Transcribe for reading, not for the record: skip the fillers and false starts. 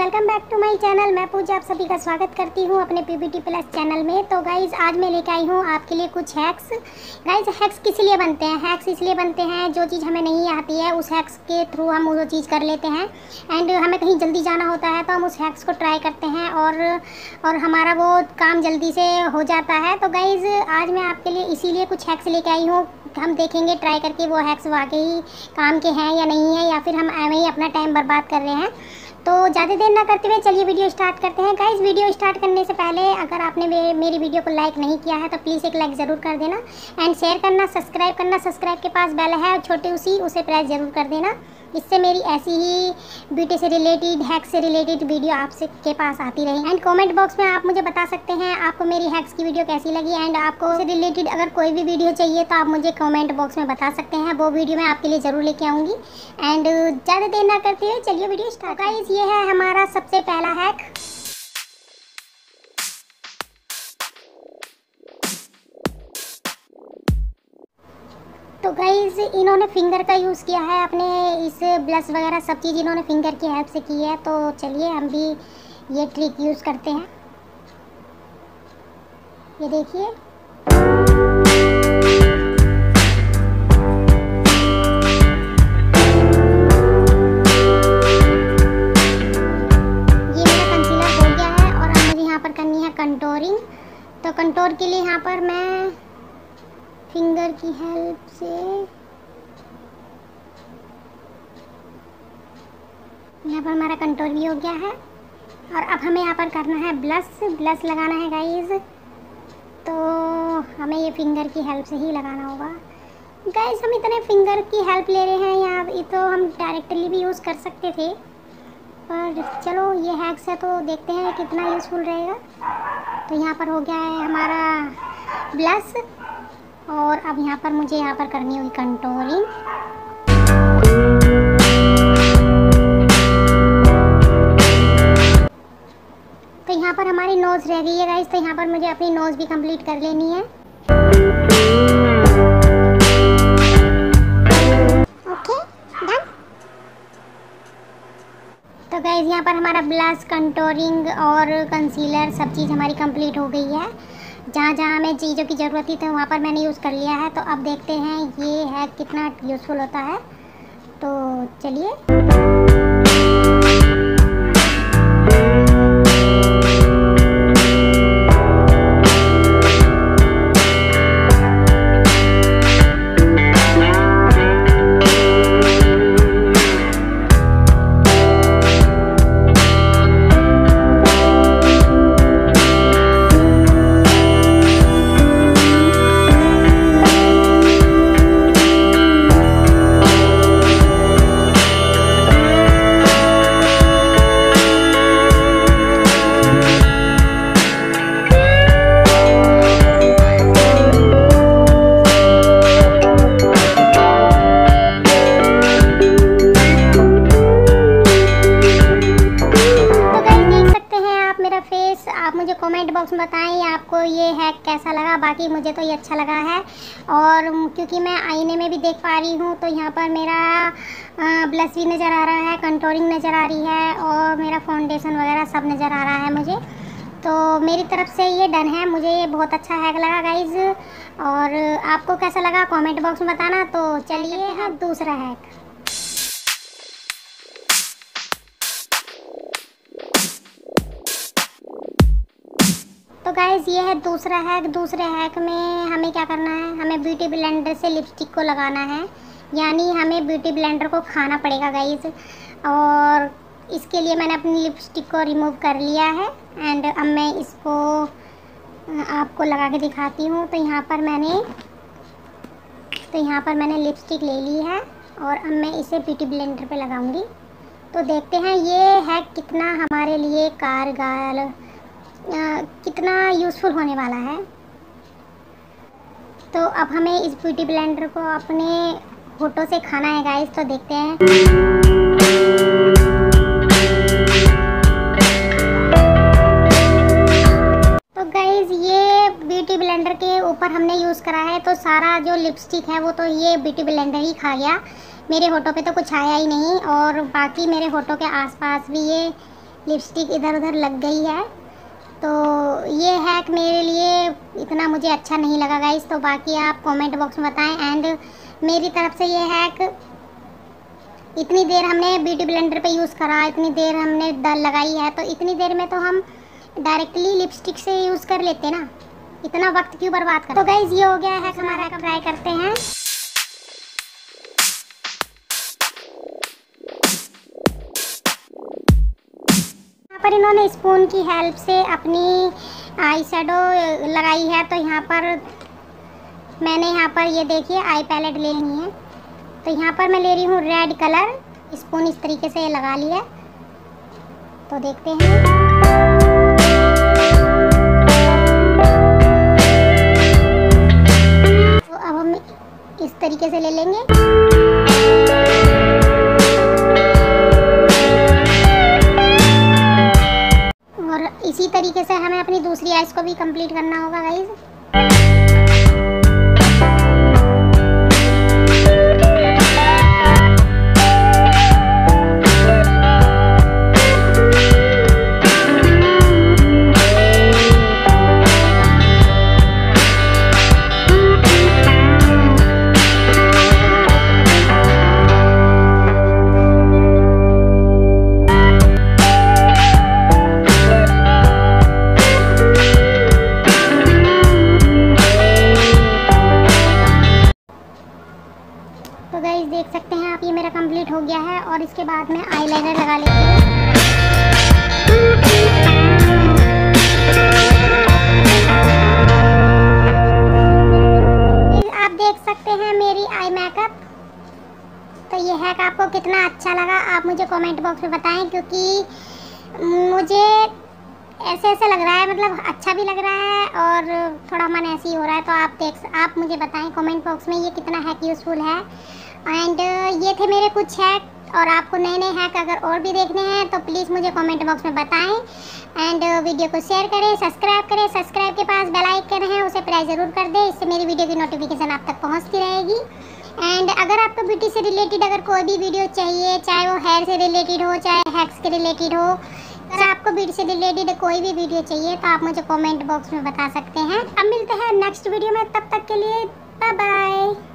Welcome back to my channel. मैं पूजा आप सभी का स्वागत करती हूँ अपने पीबीटी प्लस चैनल में। तो गाइज़ आज मैं लेके आई हूँ आपके लिए कुछ हैक्स। गाइज़ हैक्स किस लिए बनते हैं? हैक्स इसलिए बनते हैं जो चीज़ हमें नहीं आती है उस हैक्स के थ्रू हम वो चीज़ कर लेते हैं। एंड हमें कहीं जल्दी जाना होता है तो हम उस हैक्स को ट्राई करते हैं और हमारा वो काम जल्दी से हो जाता है। तो गाइज़ आज मैं आपके लिए इसीलिए कुछ हैक्स लेके आई हूँ। हम देखेंगे ट्राई करके वो हैक्स वाकई काम के हैं या नहीं है, या फिर हम ऐਵੇਂ ही अपना टाइम बर्बाद कर रहे हैं। तो ज़्यादा देर ना करते हुए चलिए वीडियो स्टार्ट करते हैं। गाइस वीडियो स्टार्ट करने से पहले अगर आपने मेरी वीडियो को लाइक नहीं किया है तो प्लीज़ एक लाइक ज़रूर कर देना एंड शेयर करना, सब्सक्राइब करना। सब्सक्राइब के पास बेल है छोटी उसे प्रेस ज़रूर कर देना। इससे मेरी ऐसी ही ब्यूटी से रिलेटेड, हैक्स से रिलेटेड वीडियो आपसे के पास आती रही। एंड कमेंट बॉक्स में आप मुझे बता सकते हैं आपको मेरी हैक्स की वीडियो कैसी लगी। एंड आपको से रिलेटेड अगर कोई भी वीडियो चाहिए तो आप मुझे कमेंट बॉक्स में बता सकते हैं, वो वीडियो मैं आपके लिए ज़रूर लेके आऊँगी। एंड ज़्यादा देर ना करते हुए चलिए वीडियो स्टार्ट। गाइस ये है हमारा सबसे पहला हैक। तो गाइज़ इन्होंने फिंगर का यूज़ किया है अपने इस ब्लश वगैरह सब चीज़ इन्होंने फिंगर की हेल्प से की है। तो चलिए हम भी ये ट्रिक यूज़ करते हैं। ये देखिए ये मेरा कंसीलर हो गया है और अब मुझे यहाँ पर करनी है कंटोरिंग। तो कंटोर के लिए यहाँ पर मैं फिंगर की हेल्प से यहाँ पर हमारा कंटोर भी हो गया है। और अब हमें यहाँ पर करना है ब्लश लगाना है गाइज। तो हमें ये फिंगर की हेल्प से ही लगाना होगा। गाइज हम इतने फिंगर की हेल्प ले रहे हैं यहाँ, ये तो हम डायरेक्टली भी यूज़ कर सकते थे, पर चलो ये हैक्स है तो देखते हैं कितना यूज़फुल रहेगा। तो यहाँ पर हो गया है हमारा ब्लश और अब यहाँ पर मुझे यहाँ पर करनी होगी कंटोरिंग। तो यहाँ पर हमारी नोज़ रह गई है गाइस, तो यहाँ पर मुझे अपनी नोज़ भी कंप्लीट कर लेनी है। Okay done. तो गाइस यहाँ पर हमारा ब्लश, कंटोरिंग और कंसीलर सब चीज़ हमारी कंप्लीट हो गई है। जहाँ जहाँ हमें चीज़ों की ज़रूरत थी तो वहाँ पर मैंने यूज़ कर लिया है। तो अब देखते हैं ये है कितना यूज़फुल होता है। तो चलिए आप मुझे कमेंट बॉक्स में बताएं आपको ये हैक कैसा लगा। बाकी मुझे तो ये अच्छा लगा है और क्योंकि मैं आईने में भी देख पा रही हूँ तो यहाँ पर मेरा ब्लश भी नज़र आ रहा है, कंटोरिंग नज़र आ रही है और मेरा फाउंडेशन वगैरह सब नज़र आ रहा है मुझे। तो मेरी तरफ से ये डन है, मुझे ये बहुत अच्छा हैक लगा गाइज़। और आपको कैसा लगा कमेंट बॉक्स में बताना। तो चलिए है दूसरा हैक। तो गाइज़ ये है दूसरा हैक। दूसरे हैक में हमें क्या करना है, हमें ब्यूटी ब्लेंडर से लिपस्टिक को लगाना है, यानी हमें ब्यूटी ब्लेंडर को खाना पड़ेगा गाइज़। और इसके लिए मैंने अपनी लिपस्टिक को रिमूव कर लिया है एंड अब मैं इसको आपको लगा के दिखाती हूँ। तो यहाँ पर मैंने लिपस्टिक ले ली है और अब मैं इसे ब्यूटी ब्लेंडर पे लगाऊंगी। तो देखते हैं ये हैक कितना हमारे लिए कारगर, कितना यूज़फुल होने वाला है। तो अब हमें इस ब्यूटी ब्लेंडर को अपने होठों से खाना है गाइस। तो देखते हैं। तो गाइस ये ब्यूटी ब्लेंडर के ऊपर हमने यूज़ करा है तो सारा जो लिपस्टिक है वो तो ये ब्यूटी ब्लेंडर ही खा गया। मेरे होठों पे तो कुछ आया ही नहीं और बाकी मेरे होठों के आसपास भी ये लिपस्टिक इधर उधर लग गई है। तो ये हैक मेरे लिए इतना मुझे अच्छा नहीं लगा गाइस। तो बाकी आप कमेंट बॉक्स में बताएं। एंड मेरी तरफ से ये हैक, इतनी देर हमने ब्यूटी ब्लेंडर पे यूज़ करा, इतनी देर हमने लगाई है, तो इतनी देर में तो हम डायरेक्टली लिपस्टिक से यूज़ कर लेते ना, इतना वक्त क्यों बर्बाद कर। तो गाइस ये हो गया हैक हमारा, ट्राई करते हैं। पर इन्होंने स्पून की हेल्प से अपनी आई शैडो लगाई है। तो यहाँ पर मैंने ये देखिए आई पैलेट ले ली है। तो यहाँ पर मैं ले रही हूँ रेड कलर, स्पून इस तरीके से लगा लिया। तो देखते हैं, तो अब हम इस तरीके से ले लेंगे। इसी तरीके से हमें अपनी दूसरी आइस को भी कंप्लीट करना होगा गाइस। तो गाइस देख सकते हैं आप, ये मेरा कंप्लीट हो गया है। और इसके बाद मैं आईलाइनर लगा लेती हूँ। आप देख सकते हैं मेरी आई मेकअप। तो ये हैक आपको कितना अच्छा लगा आप मुझे कमेंट बॉक्स में बताएं, क्योंकि मुझे ऐसे लग रहा है, मतलब अच्छा भी लग रहा है और थोड़ा मन ऐसे ही हो रहा है। तो आप मुझे बताएं कमेंट बॉक्स में ये कितना हैक यूज़फुल है। एंड ये थे मेरे कुछ हैक। और आपको नए नए हैक अगर और भी देखने हैं तो प्लीज़ मुझे कमेंट बॉक्स में बताएं। एंड वीडियो को शेयर करें, सब्सक्राइब करें। सब्सक्राइब के पास बेल आइकन है, उसे प्रेस ज़रूर कर दें, इससे मेरी वीडियो की नोटिफिकेशन आप तक पहुंचती रहेगी। एंड अगर आपको ब्यूटी से रिलेटेड अगर कोई भी वीडियो चाहिए, चाहे वो हेयर से रिलेटेड हो, चाहे हैक्स के रिलेटेड हो, अगर आपको ब्यूटी से रिलेटेड कोई भी वीडियो चाहिए तो आप मुझे कमेंट बॉक्स में बता सकते हैं। अब मिलते हैं नेक्स्ट वीडियो में, तब तक के लिए बाय बाय।